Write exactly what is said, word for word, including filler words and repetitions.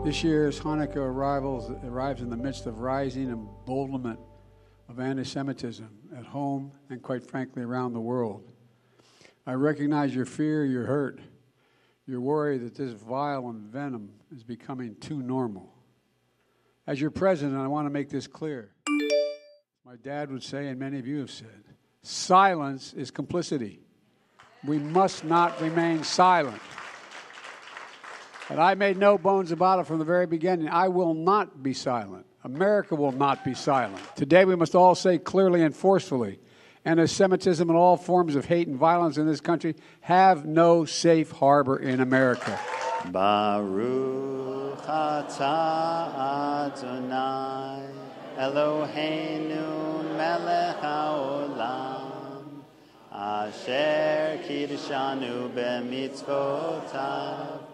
This year's Hanukkah arrivals, arrives in the midst of rising emboldenment of anti-Semitism at home and, quite frankly, around the world. I recognize your fear, your hurt, your worry that this violent venom is becoming too normal. As your president, I want to make this clear. My dad would say, and many of you have said, silence is complicity. We must not remain silent. And I made no bones about it from the very beginning. I will not be silent. America will not be silent. Today we must all say clearly and forcefully, anti-Semitism and all forms of hate and violence in this country have no safe harbor in America. Baruch atah Adonai Eloheinu melech haolam asher kiddushanu b'mitzvotav